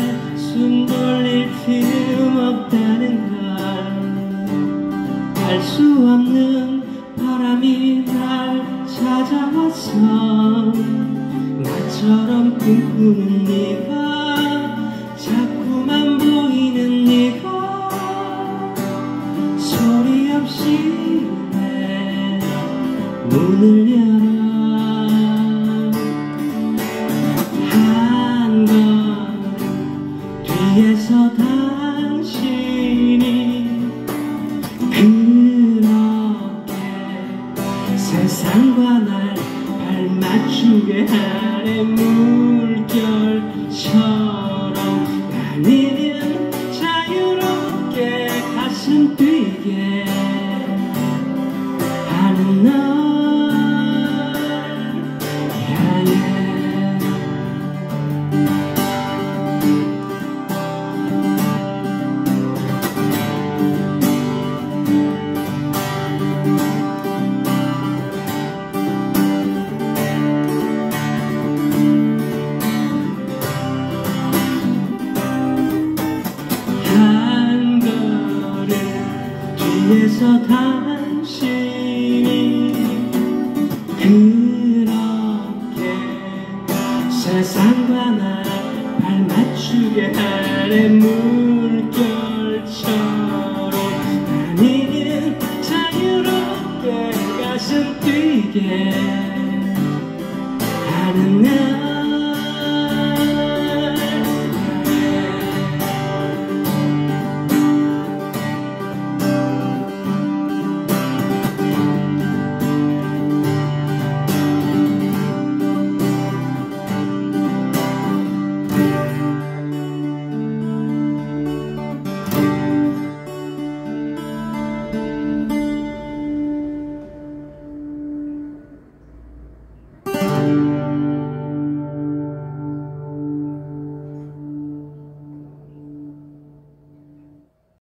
숨 돌릴 틈 없다는 걸 알 수 없는 바람이 날 찾아왔어. 나처럼 꿈꾸는 네가 자꾸만 보이는 네가 소리 없이 내 문을 열어. 한 번 뒤에서 당신이 그렇게 세상과 날 발맞추게 하네. 물결처럼 나는 자유롭게 가슴 뛰게 하는 널 향해. 한 걸음 뒤에서 당신이 그렇게 세상과 날 발맞추게 하네. 물결처럼 나는 자유롭게 가슴 뛰게